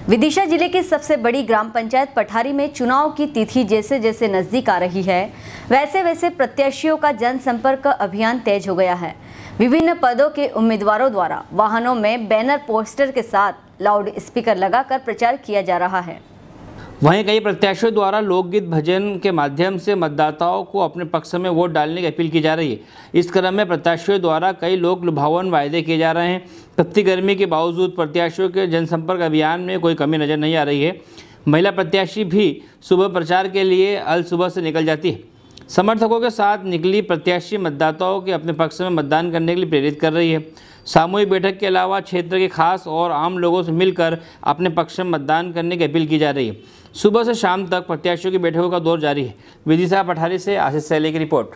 विदिशा जिले की सबसे बड़ी ग्राम पंचायत पठारी में चुनाव की तिथि जैसे जैसे नजदीक आ रही है, वैसे वैसे प्रत्याशियों का जनसंपर्क अभियान तेज हो गया है। विभिन्न पदों के उम्मीदवारों द्वारा वाहनों में बैनर पोस्टर के साथ लाउड स्पीकर लगाकर प्रचार किया जा रहा है। वहीं कई प्रत्याशियों द्वारा लोकगीत भजन के माध्यम से मतदाताओं को अपने पक्ष में वोट डालने की अपील की जा रही है। इस क्रम में प्रत्याशियों द्वारा कई लोक लुभावन वायदे किए जा रहे हैं। तपती गर्मी के बावजूद प्रत्याशियों के जनसंपर्क अभियान में कोई कमी नजर नहीं आ रही है। महिला प्रत्याशी भी सुबह प्रचार के लिए अल सुबह से निकल जाती है। समर्थकों के साथ निकली प्रत्याशी मतदाताओं के अपने पक्ष में मतदान करने के लिए प्रेरित कर रही है। सामूहिक बैठक के अलावा क्षेत्र के खास और आम लोगों से मिलकर अपने पक्ष में मतदान करने की अपील की जा रही है। सुबह से शाम तक प्रत्याशियों की बैठकों का दौर जारी है। विदिशा पठारी से आशीष सैले की रिपोर्ट।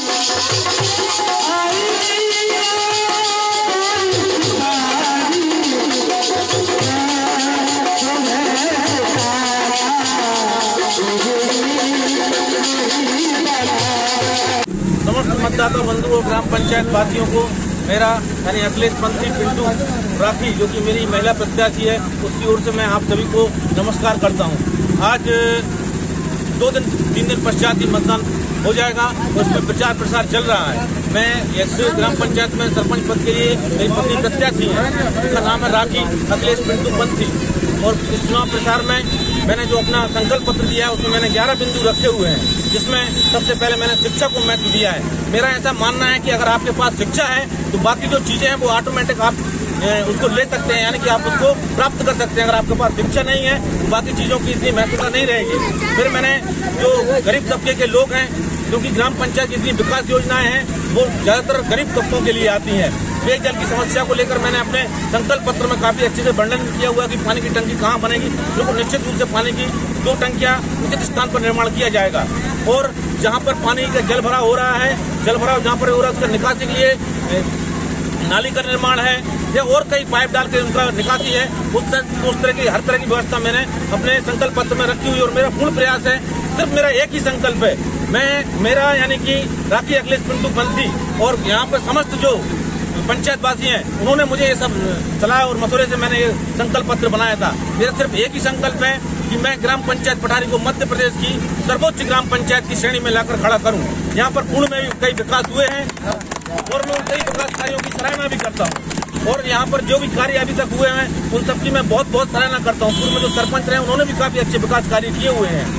समस्त मतदाता बंधुओं ग्राम पंचायत वासियों को मेरा यानी अखिलेश पंथी पिंटू राखी जो कि मेरी महिला प्रत्याशी है उसकी ओर से मैं आप सभी को नमस्कार करता हूं। आज 2-3 दिन पश्चात ही मतदान हो जाएगा और उसमें प्रचार प्रसार चल रहा है। मैं इस ग्राम पंचायत में सरपंच पद के लिए मेरी पत्नी प्रत्याशी है, उसका नाम है राखी अखिलेश पिंटू पंथी। और इस चुनाव प्रचार में मैंने जो अपना संकल्प पत्र दिया है उसमें मैंने 11 बिंदु रखे हुए हैं, जिसमें सबसे पहले मैंने शिक्षा को महत्व दिया है। मेरा ऐसा मानना है कि अगर आपके पास शिक्षा है तो बाकी जो चीजें हैं वो ऑटोमेटिक आप उसको ले सकते हैं, यानी कि आप उसको प्राप्त कर सकते हैं। अगर आपके पास शिक्षा नहीं है तो बाकी चीजों की इतनी महत्वता नहीं रहेगी। फिर मैंने जो गरीब तबके के लोग हैं, क्योंकि ग्राम पंचायत की इतनी विकास योजनाएं हैं वो ज्यादातर गरीब तबकों के लिए आती हैं। पेयजल की समस्या को लेकर मैंने अपने संकल्प पत्र में काफी अच्छे से वर्णन किया हुआ कि पानी की टंकी कहाँ बनेगी, जो निश्चित रूप से पानी की 2 टंकियां उचित स्थान पर निर्माण किया जाएगा। और जहाँ पर पानी का जल भराव हो रहा है, जल भराव जहाँ पर हो रहा है उसका निकासी के लिए नाली का निर्माण है या और कई पाइप डाल के उनका निकासी है, उस तरह की हर तरह की व्यवस्था मैंने अपने संकल्प पत्र में रखी हुई। और मेरा पूर्ण प्रयास है, सिर्फ मेरा एक ही संकल्प है, मेरा यानी कि राखी अखिलेश पिंटू पंथी और यहाँ पर समस्त जो पंचायतवासी हैं उन्होंने मुझे ये सब सलाह और मशवरे से मैंने ये संकल्प पत्र बनाया था। मेरा सिर्फ एक ही संकल्प है कि मैं ग्राम पंचायत पठारी को मध्य प्रदेश की सर्वोच्च ग्राम पंचायत की श्रेणी में लाकर खड़ा करूं। यहाँ पर पूर्ण में भी कई विकास हुए हैं और मैं उन कई विकास कार्यों की सराहना भी करता हूँ। और यहाँ पर जो भी कार्य अभी तक हुए हैं उन सबकी मैं बहुत बहुत सराहना करता हूँ। पूर्व में जो सरपंच रहे उन्होंने भी काफी अच्छे विकास कार्य किए हुए हैं।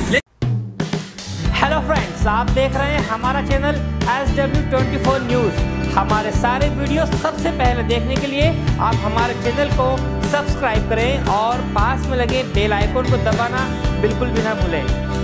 हेलो फ्रेंड्स, आप देख रहे हैं हमारा चैनल SW24 न्यूज़। हमारे सारे वीडियो सबसे पहले देखने के लिए आप हमारे चैनल को सब्सक्राइब करें और पास में लगे बेल आइकन को दबाना बिल्कुल भी ना भूलें।